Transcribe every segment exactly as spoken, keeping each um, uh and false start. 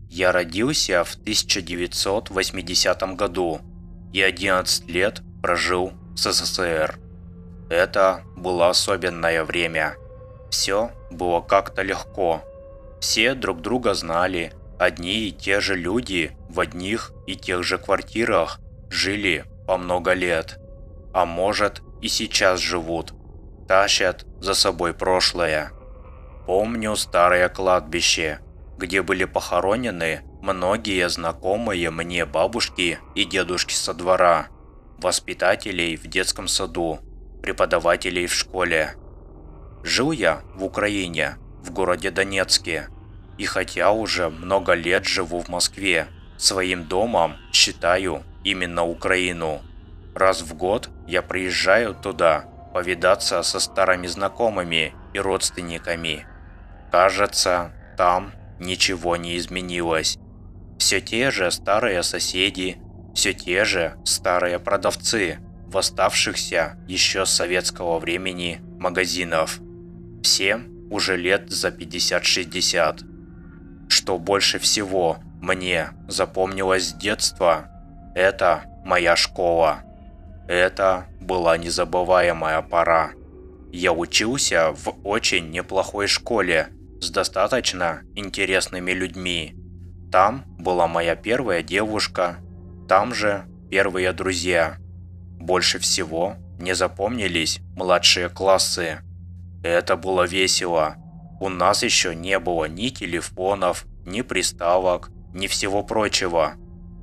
Я родился в тысяча девятьсот восьмидесятом году и одиннадцать лет прожил в СССР. Это было особенное время. Все было как-то легко. Все друг друга знали. Одни и те же люди в одних и тех же квартирах жили по много лет. А может, и сейчас живут. Тащат за собой прошлое. Помню старое кладбище, где были похоронены многие знакомые мне бабушки и дедушки со двора, воспитателей в детском саду, преподавателей в школе. Жил я в Украине, в городе Донецке, и хотя уже много лет живу в Москве, своим домом считаю именно Украину. Раз в год я приезжаю туда повидаться со старыми знакомыми и родственниками. Кажется, там ничего не изменилось. Все те же старые соседи, все те же старые продавцы в оставшихся еще с советского времени магазинов. Всем уже лет за пятьдесят-шестьдесят. Что больше всего мне запомнилось с детства, это моя школа. Это была незабываемая пора. Я учился в очень неплохой школе с достаточно интересными людьми. Там была моя первая девушка, там же первые друзья. Больше всего мне запомнились младшие классы. Это было весело. У нас еще не было ни телефонов, ни приставок, ни всего прочего.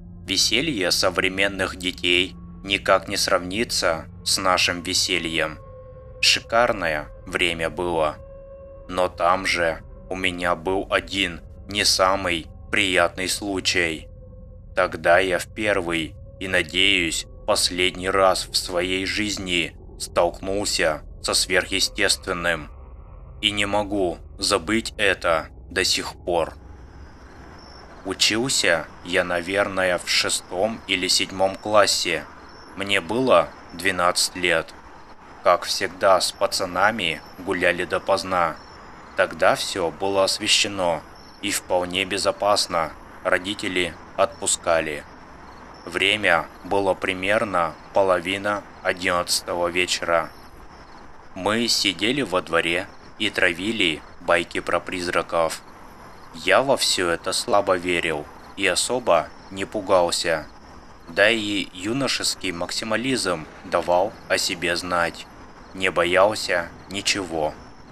Веселье современных детей никак не сравнится с нашим весельем. Шикарное время было. Но там же у меня был один не самый приятный случай. Тогда я в первый и, надеюсь, последний раз в своей жизни столкнулся со сверхъестественным. И не могу забыть это до сих пор. Учился я, наверное, в шестом или седьмом классе. Мне было двенадцать лет. Как всегда, с пацанами гуляли допоздна. Тогда все было освещено и вполне безопасно. Родители отпускали. Время было примерно половина одиннадцатого вечера. Мы сидели во дворе и травили байки про призраков. Я во все это слабо верил и особо не пугался. Да и юношеский максимализм давал о себе знать. Не боялся ничего.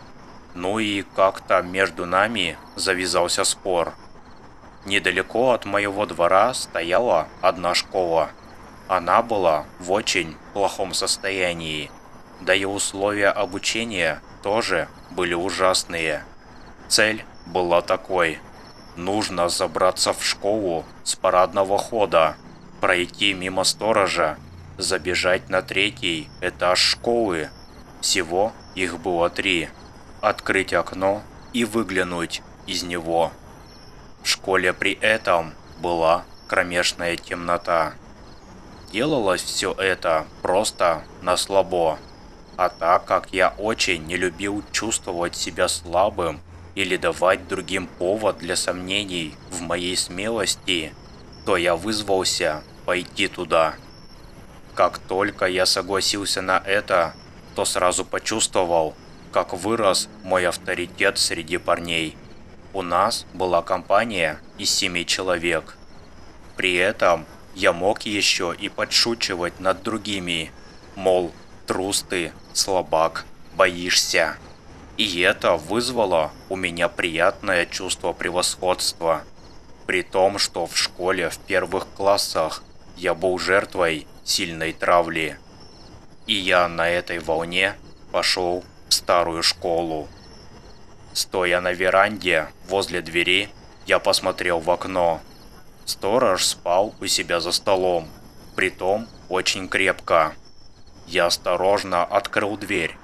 Ну и как-то между нами завязался спор. Недалеко от моего двора стояла одна школа. Она была в очень плохом состоянии. Да и условия обучения тоже были ужасные. Цель была такой. Нужно забраться в школу с парадного хода, пройти мимо сторожа, забежать на третий этаж школы. Всего их было три. Открыть окно и выглянуть из него. В школе при этом была кромешная темнота. Делалось все это просто на слабо. А так как я очень не любил чувствовать себя слабым или давать другим повод для сомнений в моей смелости, то я вызвался пойти туда. Как только я согласился на это, то сразу почувствовал, как вырос мой авторитет среди парней. У нас была компания из семи человек. При этом я мог еще и подшучивать над другими, мол, трус ты, слабак, боишься. И это вызвало у меня приятное чувство превосходства. При том, что в школе в первых классах я был жертвой сильной травли. И я на этой волне пошел в старую школу. Стоя на веранде возле двери, я посмотрел в окно. Сторож спал у себя за столом, притом очень крепко. Я осторожно открыл дверь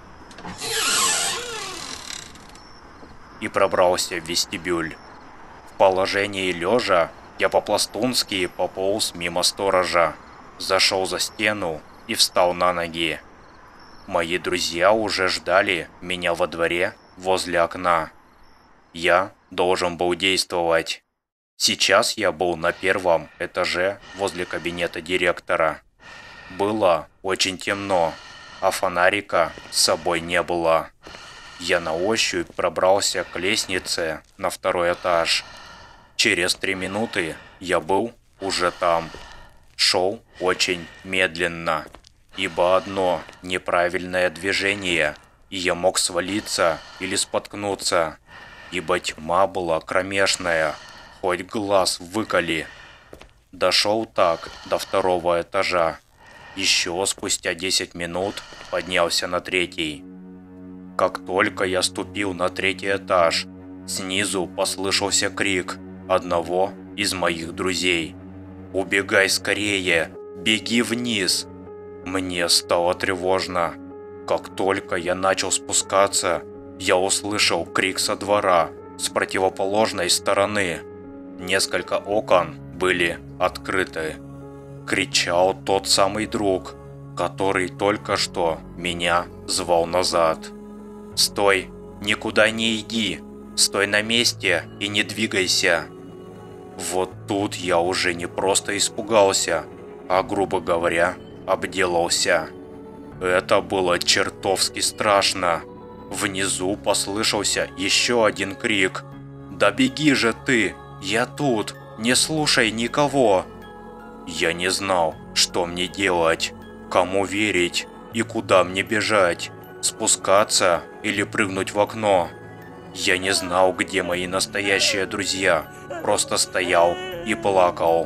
и пробрался в вестибюль. В положении лежа я по-пластунски пополз мимо сторожа, зашел за стену и встал на ноги. Мои друзья уже ждали меня во дворе возле окна. Я должен был действовать. Сейчас я был на первом этаже возле кабинета директора. Было очень темно, а фонарика с собой не было. Я на ощупь пробрался к лестнице на второй этаж. Через три минуты я был уже там. Шел очень медленно, ибо одно неправильное движение, и я мог свалиться или споткнуться, ибо тьма была кромешная, хоть глаз выколи. Дошел так до второго этажа. Еще спустя десять минут поднялся на третий. Как только я ступил на третий этаж, снизу послышался крик одного из моих друзей. «Убегай скорее! Беги вниз!» Мне стало тревожно. Как только я начал спускаться, я услышал крик со двора с противоположной стороны. Несколько окон были открыты. Кричал тот самый друг, который только что меня звал назад. «Стой! Никуда не иди! Стой на месте и не двигайся!» Вот тут я уже не просто испугался, а, грубо говоря, обделался. Это было чертовски страшно. Внизу послышался еще один крик. «Да беги же ты! Я тут! Не слушай никого!» Я не знал, что мне делать, кому верить и куда мне бежать, спускаться или прыгнуть в окно. Я не знал, где мои настоящие друзья, просто стоял и плакал.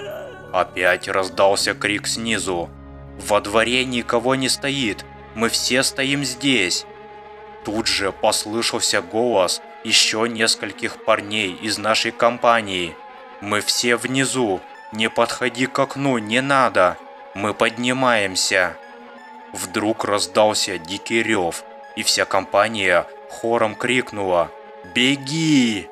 Опять раздался крик снизу. «Во дворе никого не стоит, мы все стоим здесь!» Тут же послышался голос еще нескольких парней из нашей компании. «Мы все внизу, не подходи к окну, не надо, мы поднимаемся!» Вдруг раздался дикий рев, и вся компания хором крикнула «Беги!».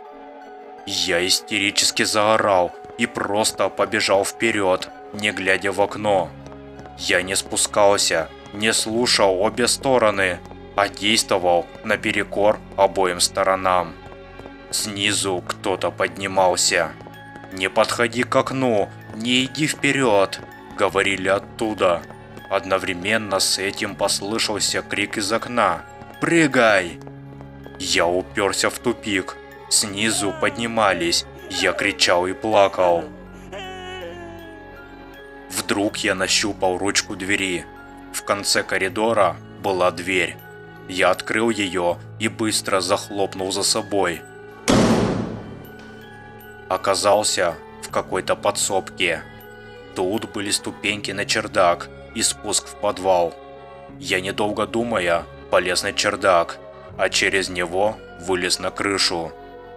Я истерически заорал и просто побежал вперед, не глядя в окно. Я не спускался, не слушал обе стороны, а действовал наперекор обоим сторонам. Снизу кто-то поднимался. «Не подходи к окну, не иди вперед!» — говорили оттуда. Одновременно с этим послышался крик из окна «Прыгай!». Я уперся в тупик. Снизу поднимались. Я кричал и плакал. Вдруг я нащупал ручку двери. В конце коридора была дверь. Я открыл ее и быстро захлопнул за собой. Оказался в какой-то подсобке. Тут были ступеньки на чердак и спуск в подвал. Я, недолго думая, полез на чердак, а через него вылез на крышу.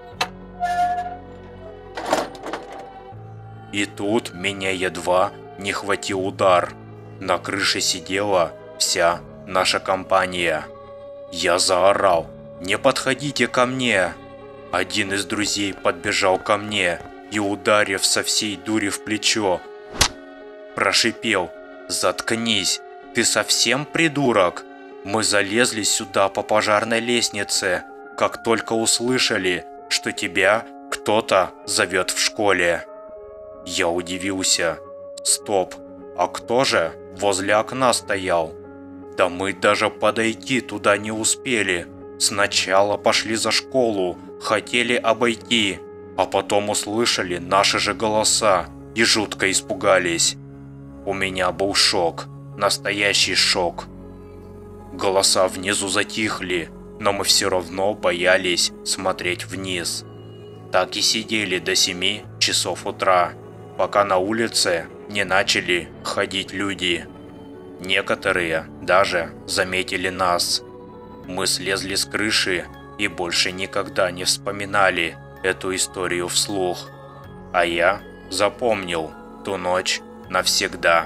И тут меня едва не хватил удар. На крыше сидела вся наша компания. Я заорал: «Не подходите ко мне!» Один из друзей подбежал ко мне и, ударив со всей дури в плечо, прошипел: «Заткнись, ты совсем придурок? Мы залезли сюда по пожарной лестнице, как только услышали, что тебя кто-то зовет в школе». Я удивился. Стоп, а кто же возле окна стоял? Да мы даже подойти туда не успели. Сначала пошли за школу, хотели обойти, а потом услышали наши же голоса и жутко испугались. У меня был шок, настоящий шок. Голоса внизу затихли, но мы все равно боялись смотреть вниз. Так и сидели до семи часов утра, пока на улице не начали ходить люди. Некоторые даже заметили нас. Мы слезли с крыши и больше никогда не вспоминали эту историю вслух. А я запомнил ту ночь навсегда.